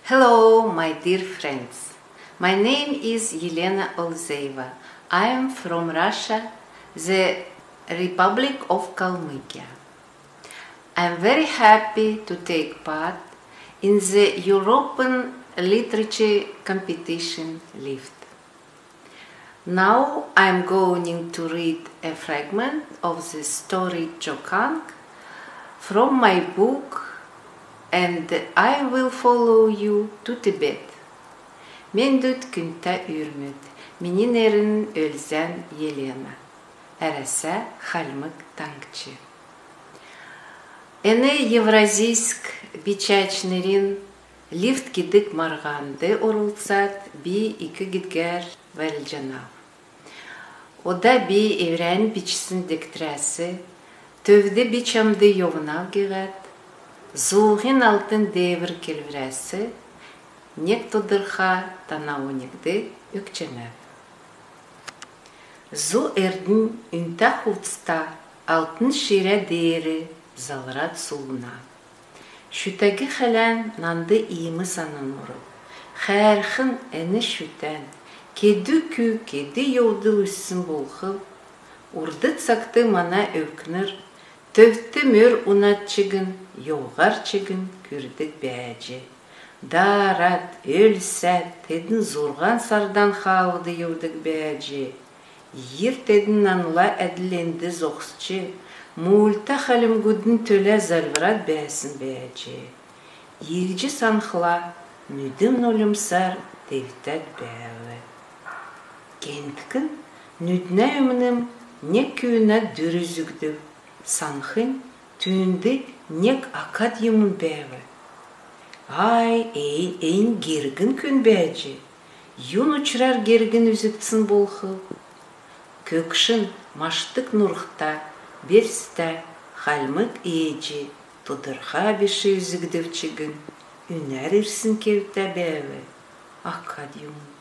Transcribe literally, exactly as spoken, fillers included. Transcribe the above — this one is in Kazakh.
Hello, my dear friends. My name is Yelena Olzeva. I am from Russia, the Republic of Kalmykia. I am very happy to take part in the European literature competition LIFT. Now I am going to read a fragment of the story Chokang from my book, and I will follow you to Tibet. Мен дөт күнтә үрмөт, менин эрин өлзән Елена. Әрәсә Хальмык таңчы. Эне Евразийск бичачнерин лифт кидик марганды орулсат би икі гидгер вәлжана. Ода би еврән бичсін дектрәсі, төвді бичамды йовнав гигат, зуғын алтын девір келвірәсі, нек тодырха танауынекді өкченәп. Зу әрдің үнті құлтыста алтын шире дейірі залырат суына. Шүтәгі қәлән нанды иімі санын ұрып, қәрхін әні шүтән, кеді күй, кеді еуді үссін болқып, ұрды цақты мана өкнір, төвті мөр ұнатчығын, еуғарчығын күрдік бәжі. Дарат, өлсәт, тедін зорған сардан қауды еудік бәжі. Ер тедін наныла әділенді зоқсчы, мұлта қалым күдін төлі залвырат бәсін бәжі. Елжі санқыла, нүдім нөлімсар тевтәд бәуі. Кенткін, нүдіне өмінім не күйіне дүрізігді. Санхын түйінді нек акад емін бәуі. Ай, эй, эйн гергін күн бәжі. Юн ұчырар гергін үзіктсін болқы. Көкшін маштық нұрықта, берсті Хальмык ейджі, тұдырға беші үзігдівчігін, үнәр ерсін кевті бәуі. Акад емін.